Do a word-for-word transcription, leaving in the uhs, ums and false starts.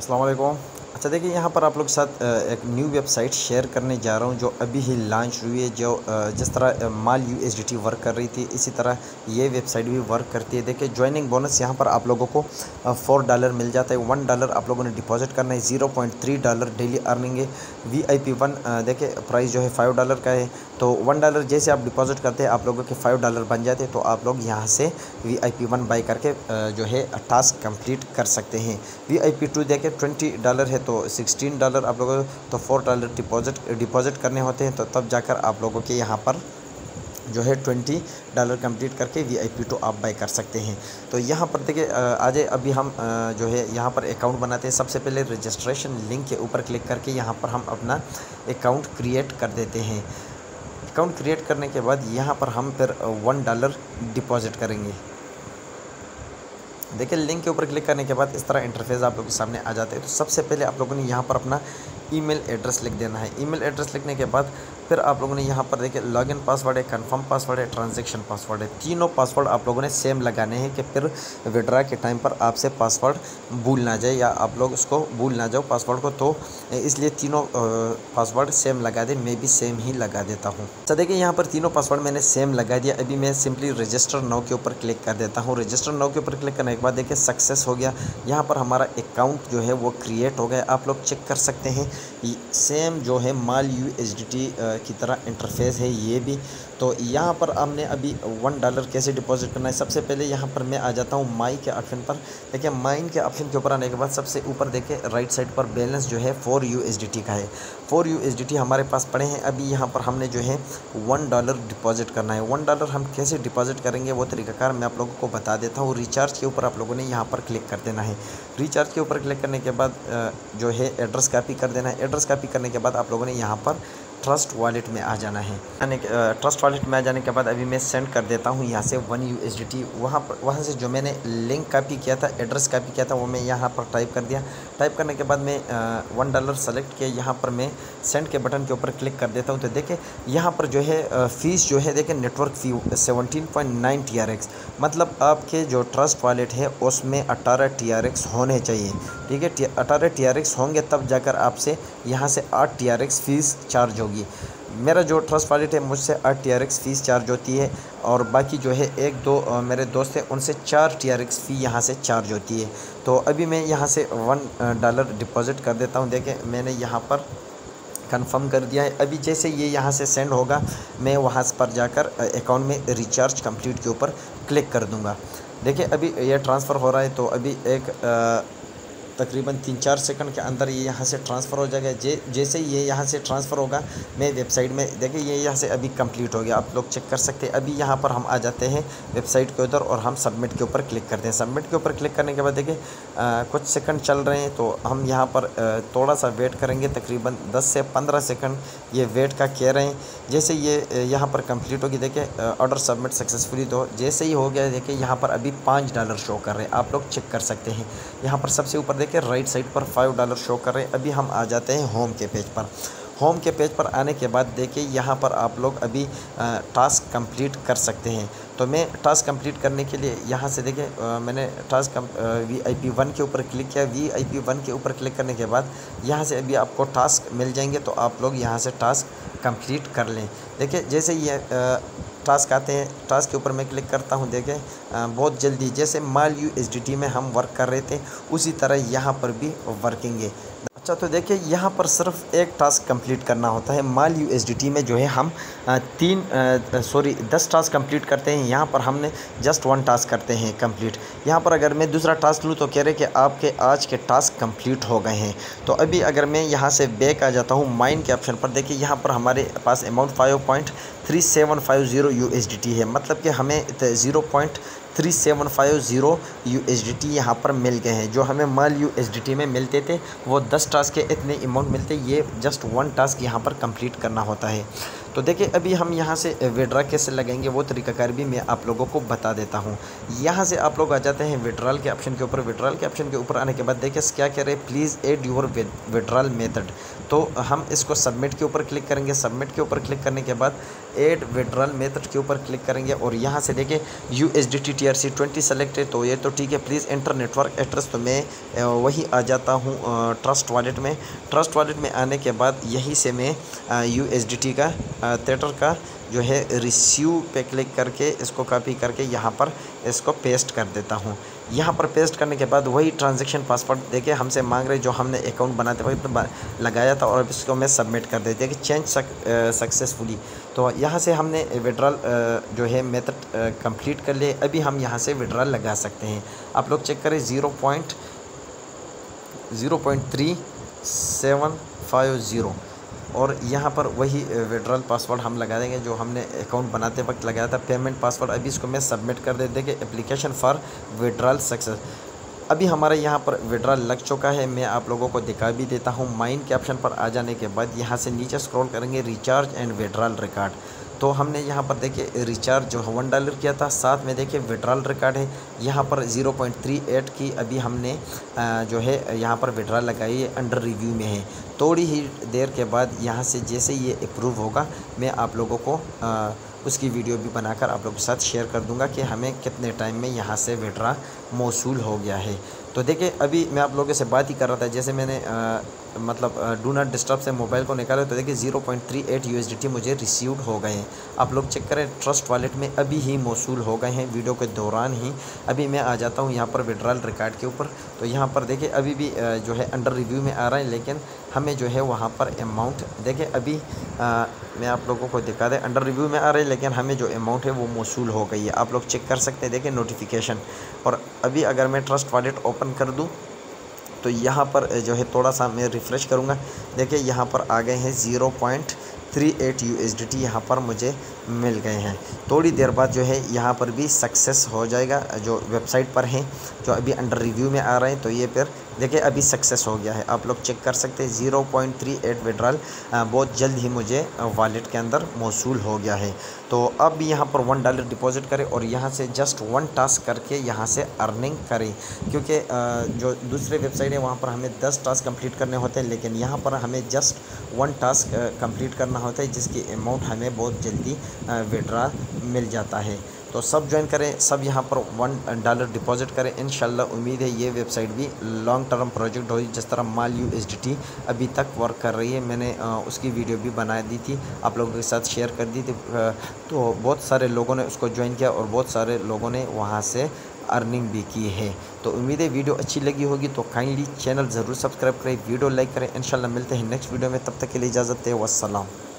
अस्सलाम वालेकुम। अच्छा देखिए, यहाँ पर आप लोग के साथ एक न्यू वेबसाइट शेयर करने जा रहा हूँ जो अभी ही लॉन्च हुई है। जो जिस तरह माल यूएसडीटी वर्क कर रही थी इसी तरह ये वेबसाइट भी वर्क करती है। देखिए, ज्वाइनिंग बोनस यहाँ पर आप लोगों को फोर डॉलर मिल जाता है। वन डॉलर आप लोगों ने डिपॉजिट करना है। Zero point three dollar daily earning है। वी आई पी वन देखिए प्राइस जो है फाइव डॉलर का है। तो वन डॉलर जैसे आप डिपॉजिट करते हैं आप लोगों के फाइव डॉलर बन जाते हैं। तो आप लोग यहाँ से V I P one buy करके जो है टास्क कंप्लीट कर सकते हैं। वी आई पी टू देखिए ट्वेंटी डॉलर है तो सिक्सटीन डॉलर आप लोगों को तो फोर डॉलर डिपॉजिट डिपॉजिट करने होते हैं। तो तब जाकर आप लोगों के यहाँ पर जो है ट्वेंटी डॉलर कंप्लीट करके वी आई पी टू आप बाई कर सकते हैं। तो यहाँ पर देखिए आज अभी हम जो है यहाँ पर अकाउंट बनाते हैं। सबसे पहले रजिस्ट्रेशन लिंक के ऊपर क्लिक करके यहाँ पर हम अपना अकाउंट क्रिएट कर देते हैं। अकाउंट क्रिएट करने के बाद यहाँ पर हम फिर वन डॉलर डिपॉजिट करेंगे। देखिए, लिंक के ऊपर क्लिक करने के बाद इस तरह इंटरफेस आप लोगों के सामने आ जाते हैं। तो सबसे पहले आप लोगों ने यहाँ पर अपना ईमेल एड्रेस लिख देना है। ईमेल एड्रेस लिखने के बाद फिर आप लोगों ने यहाँ पर देखिए लॉगिन पासवर्ड है, कंफर्म पासवर्ड है, ट्रांजैक्शन पासवर्ड है। तीनों पासवर्ड आप लोगों ने सेम लगाने हैं कि फिर विड्रा के टाइम पर आपसे पासवर्ड भूल ना जाए या आप लोग उसको भूल ना जाओ पासवर्ड को। तो इसलिए तीनों पासवर्ड सेम लगा दे। मैं भी सेम ही लगा देता हूँ। तो देखिए, यहाँ पर तीनों पासवर्ड मैंने सेम लगा दिया। अभी मैं सिंपली रजिस्टर नाउ के ऊपर क्लिक कर देता हूँ। रजिस्टर नाउ के ऊपर क्लिक करने के बाद देखिए सक्सेस हो गया। यहाँ पर हमारा अकाउंट जो है वो क्रिएट हो गया। आप लोग चेक कर सकते हैं सेम जो है mall U S D T की तरह इंटरफेस है ये भी। तो यहाँ पर हमने अभी वन डॉलर कैसे डिपॉजिट करना है। सबसे पहले यहाँ पर मैं आ जाता हूँ माई के ऑप्शन पर। देखिए, माइन के ऑप्शन के ऊपर आने के बाद सबसे ऊपर देखिए राइट साइड पर बैलेंस जो है four U S D T का है। Four U S D T हमारे पास पड़े हैं। अभी यहाँ पर हमने जो है वन डॉलर डिपॉजिट करना है। वन डॉलर हम कैसे डिपॉजिट करेंगे वो तरीकाकार मैं आप लोगों को बता देता हूँ। रिचार्ज के ऊपर आप लोगों ने यहाँ पर क्लिक कर देना है। रिचार्ज के ऊपर क्लिक करने के बाद जो है एड्रेस कॉपी कर देना है। एड्रेस कॉपी करने के बाद आप लोगों ने यहाँ पर ट्रस्ट वॉलेट में आ जाना है। यानी ट्रस्ट वॉलेट में आ जाने के बाद अभी मैं सेंड कर देता हूँ यहाँ से one U S D T. वहाँ पर वहाँ से जो मैंने लिंक कॉपी किया था, एड्रेस कॉपी किया था, वो मैं यहाँ पर टाइप कर दिया। टाइप करने के बाद मैं वन डॉलर सेलेक्ट किया। यहाँ पर मैं सेंड के बटन के ऊपर क्लिक कर देता हूँ। तो देखिए यहाँ पर जो है फ़ीस जो है देखिए network fee seventeen point nine T R X, मतलब आपके जो ट्रस्ट वॉलेट है उसमें अट्ठारह टी आर एक्स होने चाहिए। ठीक है, अट्ठारह टी आर एक्स होंगे तब जाकर आपसे यहाँ से आठ T R X fees charge होगी। मेरा जो ट्रस्ट वॉलेट है मुझसे आठ T R X fees charge होती है और बाकी जो है एक दो आ, मेरे दोस्त हैं उनसे चार टी आर एक्स फ़ी यहाँ से चार्ज होती है। तो अभी मैं यहाँ से वन डॉलर डिपॉजिट कर देता हूँ। देखिए, मैंने यहाँ पर कंफर्म कर दिया है। अभी जैसे ये यहाँ से सेंड होगा मैं वहाँ पर जाकर अकाउंट में रिचार्ज कंप्लीट के ऊपर क्लिक कर दूँगा। देखिए, अभी ये ट्रांसफ़र हो रहा है। तो अभी एक आ, तकरीबन तीन चार सेकंड के अंदर ये यहाँ से ट्रांसफ़र हो जाएगा। जे जैसे ये यहाँ से ट्रांसफ़र होगा मैं वेबसाइट में देखिए ये यहाँ से अभी कंप्लीट हो गया। आप लोग चेक कर सकते हैं। अभी यहाँ पर हम आ जाते हैं वेबसाइट के उधर और हम सबमिट के ऊपर क्लिक करते हैं। सबमिट के ऊपर क्लिक करने के बाद देखिए कुछ सेकंड चल रहे हैं। तो हम यहाँ पर आ, थोड़ा सा वेट करेंगे, तकरीबन दस से पंद्रह सेकंड ये वेट का कह रहे हैं। जैसे ये यहाँ पर कंप्लीट होगी देखिए ऑर्डर सबमिट सक्सेसफुली। तो जैसे ही हो गया देखिए यहाँ पर अभी पाँच डॉलर शो कर रहे हैं। आप लोग चेक कर सकते हैं। यहाँ पर सबसे ऊपर देखिए राइट साइड पर फाइव डॉलर शो कर रहे हैं। अभी हम आ जाते हैं होम के पेज पर। होम के पेज पर आने के बाद देखिए यहाँ पर आप लोग अभी टास्क कंप्लीट कर सकते हैं। तो मैं टास्क कंप्लीट करने के लिए यहाँ से देखिए मैंने task V I P one के ऊपर क्लिक किया। वी आई पी वन के ऊपर क्लिक करने के बाद यहाँ से अभी आपको टास्क मिल जाएंगे। तो आप लोग यहाँ से टास्क कंप्लीट कर लें। देखिए, जैसे ये टास्क आते हैं टास्क के ऊपर मैं क्लिक करता हूँ। देखें बहुत जल्दी जैसे mall U S D T में हम वर्क कर रहे थे उसी तरह यहाँ पर भी वर्किंग है। अच्छा, तो देखिए यहाँ पर सिर्फ एक टास्क कंप्लीट करना होता है। Mall U S D T में जो है हम तीन सॉरी दस टास्क कंप्लीट करते हैं। यहाँ पर हमने जस्ट वन टास्क करते हैं कंप्लीट। यहाँ पर अगर मैं दूसरा टास्क लूँ तो कह रहे कि आपके आज के टास्क कंप्लीट हो गए हैं। तो अभी अगर मैं यहाँ से बैक आ जाता हूँ माइन के ऑप्शन पर, देखिए यहाँ पर हमारे पास amount five point three seven five zero U S D T है, मतलब कि हमें zero point three seven five zero U S D T यहाँ पर मिल गए हैं। जो हमें mall U S D T में मिलते थे वो दस टास्क के इतने अमाउंट मिलते, ये जस्ट वन टास्क यहाँ पर कंप्लीट करना होता है। तो देखिए अभी हम यहाँ से विड्रा कैसे लगाएंगे वो तरीकाकार भी मैं आप लोगों को बता देता हूँ। यहाँ से आप लोग आ जाते हैं विड्रॉल के ऑप्शन के ऊपर। विड्रॉल के ऑप्शन के ऊपर आने के बाद देखिए क्या कह रहे हैं, please add your withdrawal method. तो हम इसको सबमिट के ऊपर क्लिक करेंगे। सबमिट के ऊपर क्लिक करने के बाद ऐड विड्रॉल मेथड के ऊपर क्लिक करेंगे और यहाँ से देखिए U S D T T R C twenty select है, तो ये तो ठीक है। प्लीज़ एंटर नेटवर्क एड्रेस, तो मैं वही आ जाता हूँ ट्रस्ट वॉलेट में। ट्रस्ट वॉलेट में आने के बाद यहीं से मैं यू एस डी टी का थेटर का जो है रिसीव पे क्लिक करके इसको कॉपी करके यहाँ पर इसको पेस्ट कर देता हूँ। यहाँ पर पेस्ट करने के बाद वही ट्रांजैक्शन पासवर्ड देखिए हमसे मांग रहे जो हमने अकाउंट बनाते वक्त लगाया था, और इसको मैं सबमिट कर देते कि चेंज सक्सेसफुली। तो यहाँ से हमने विड्रॉल जो है मेथड कंप्लीट कर लिए। अभी हम यहाँ से विड्रॉल लगा सकते हैं। आप लोग चेक करें zero point zero point three seven five zero, और यहाँ पर वही विड्रॉल पासवर्ड हम लगा देंगे जो हमने अकाउंट बनाते वक्त लगाया था, पेमेंट पासवर्ड। अभी इसको मैं सबमिट कर देते कि एप्लीकेशन फॉर विड्रॉल सक्सेस। अभी हमारा यहाँ पर विड्रॉल लग चुका है। मैं आप लोगों को दिखा भी देता हूँ। माइन के ऑप्शन पर आ जाने के बाद यहाँ से नीचे स्क्रॉल करेंगे रिचार्ज एंड विड्रॉल रिकॉर्ड, तो हमने यहाँ पर देखिए रिचार्ज जो वन डॉलर किया था, साथ में देखिए विड्रॉल रिकॉर्ड है यहाँ पर ज़ीरो पॉइंट थ्री एट की अभी हमने जो है यहाँ पर विड्रॉल लगाई है, अंडर रिव्यू में है। थोड़ी ही देर के बाद यहाँ से जैसे ये अप्रूव होगा मैं आप लोगों को आ, उसकी वीडियो भी बनाकर आप लोगों के साथ शेयर कर दूंगा कि हमें कितने टाइम में यहाँ से विड्रॉ मौसूल हो गया है। तो देखिए अभी मैं आप लोगों से बात ही कर रहा था, जैसे मैंने आ, मतलब डू नॉट डिस्टर्ब से मोबाइल को निकाला, तो देखिए zero point three eight U S D T मुझे रिसीव्ड हो गए हैं। आप लोग चेक करें ट्रस्ट वॉलेट में अभी ही मौसूल हो गए हैं वीडियो के दौरान ही। अभी मैं आ जाता हूँ यहाँ पर विड्रॉल रिकॉर्ड के ऊपर, तो यहाँ पर देखिए अभी भी जो है अंडर रिव्यू में आ रहा है, लेकिन हमें जो है वहाँ पर अमाउंट देखिए अभी आ, मैं आप लोगों को दिखा दें, अंडर रिव्यू में आ रहा है लेकिन हमें जो अमाउंट है वो मौसूल हो गई है। आप लोग चेक कर सकते हैं, देखिए नोटिफिकेशन। और अभी अगर मैं ट्रस्ट वॉलेट ओपन कर दूँ तो यहाँ पर जो है थोड़ा सा मैं रिफ़्रेश करूँगा, देखिए यहाँ पर आ गए हैं zero point three eight U S D T यहाँ पर मुझे मिल गए हैं। थोड़ी देर बाद जो है यहाँ पर भी सक्सेस हो जाएगा, जो वेबसाइट पर हैं जो अभी अंडर रिव्यू में आ रहे हैं, तो ये फिर देखिए अभी सक्सेस हो गया है। आप लोग चेक कर सकते हैं zero point three eight withdrawal बहुत जल्द ही मुझे वॉलेट के अंदर मौसूल हो गया है। तो अब यहाँ पर वन डॉलर डिपॉजिट करें और यहाँ से जस्ट वन टास्क करके यहाँ से अर्निंग करें, क्योंकि जो दूसरे वेबसाइट है वहाँ पर हमें दस टास्क कंप्लीट करने होते हैं, लेकिन यहाँ पर हमें जस्ट वन टास्क कंप्लीट करना होता है जिसकी अमाउंट हमें बहुत जल्दी विड्रॉ मिल जाता है। तो सब ज्वाइन करें, सब यहाँ पर वन डॉलर डिपॉजिट करें। इंशाल्लाह उम्मीद है ये वेबसाइट भी लॉन्ग टर्म प्रोजेक्ट होगी। जिस तरह mall U S D T अभी तक वर्क कर रही है, मैंने उसकी वीडियो भी बना दी थी, आप लोगों के साथ शेयर कर दी थी। तो बहुत सारे लोगों ने उसको ज्वाइन किया और बहुत सारे लोगों ने वहाँ से अर्निंग भी की है। तो उम्मीद है वीडियो अच्छी लगी होगी, तो काइंडली चैनल ज़रूर सब्सक्राइब करें, वीडियो लाइक करें। इंशाल्लाह मिलते हैं नेक्स्ट वीडियो में, तब तक के लिए इजाज़त है, वस्सलाम।